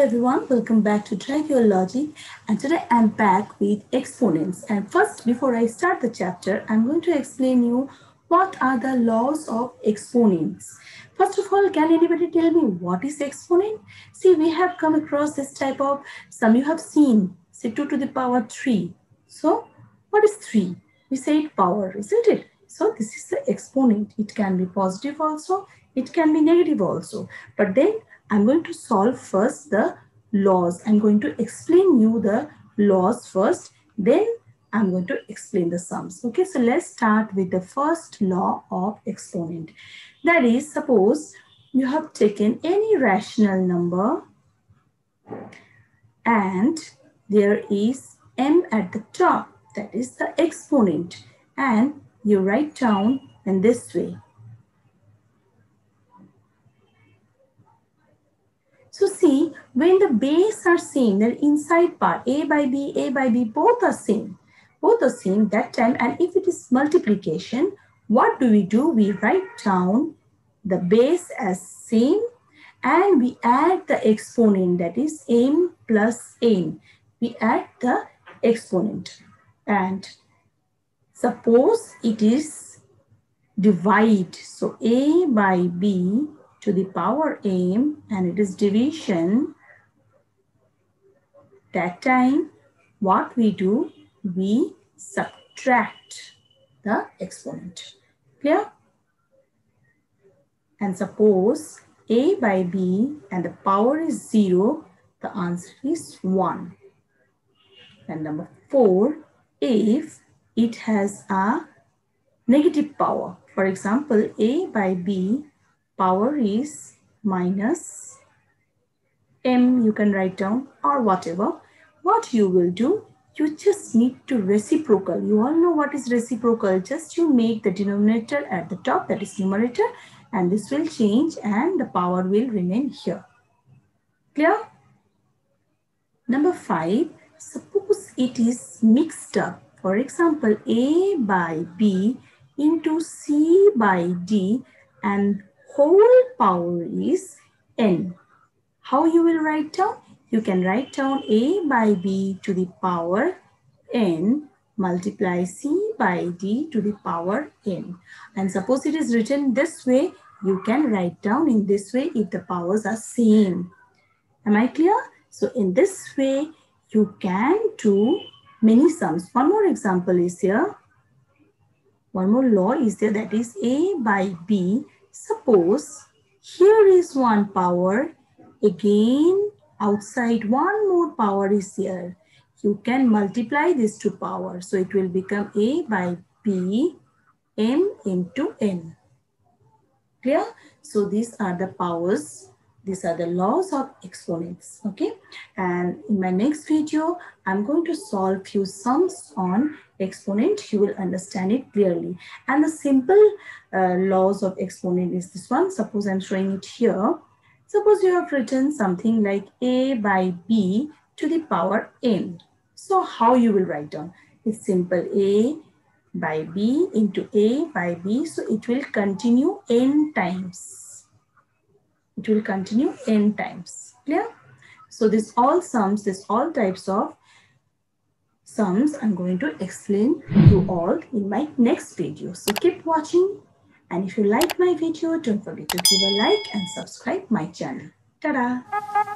everyone, welcome back to Drive Your Logic, and today I'm back with exponents. And first, before I start the chapter, I'm going to explain you what are the laws of exponents. First of all, can anybody tell me what is exponent? See, we have come across this type of, some you have seen, say 2 to the power 3. So, what is 3? We say it power, isn't it? So, this is the exponent. It can be positive also, it can be negative also. But then, I'm going to solve first the laws. I'm going to explain you the laws first. Then I'm going to explain the sums. Okay, so let's start with the first law of exponent. That is, suppose you have taken any rational number and there is m at the top. That is the exponent. And you write down in this way. So see, when the base are same, the inside part, a by b, both are same. Both are same that time. And if it is multiplication, what do? We write down the base as same and we add the exponent, that is m plus n. We add the exponent. And suppose it is divide. So a by b to the power m, and it is division. That time what we do, we subtract the exponent. Clear? And suppose a by b and the power is 0, the answer is 1. And number 4, if it has a negative power, for example, a by b power is minus m, you can write down, or whatever. What you will do, you just need to reciprocal. You all know what is reciprocal. Just you make the denominator at the top, that is numerator, and this will change and the power will remain here. Clear? Number 5, suppose it is mixed up. For example, a by b into c by d and whole power is n. How you will write down? You can write down a by b to the power n multiply c by d to the power n. And suppose it is written this way, you can write down in this way if the powers are same. Am I clear? So in this way, you can do many sums. One more example is here. One more law is there, that is a by b. Suppose here is one power, again outside one more power is here. You can multiply these two powers. So it will become a by b m into n. Clear? So these are the powers. These are the laws of exponents. Okay. And in my next video, I'm going to solve few sums on exponent. You will understand it clearly. And the simple laws of exponent is this one. Suppose I'm showing it here. Suppose you have written something like a by b to the power m. So how you will write down? It's simple, a by b into a by b. So it will continue n times. It will continue n times. Clear? So this all sums, this all types of sums I'm going to explain you all in my next video. So keep watching. And if you like my video, don't forget to give a like and subscribe my channel. Ta-da!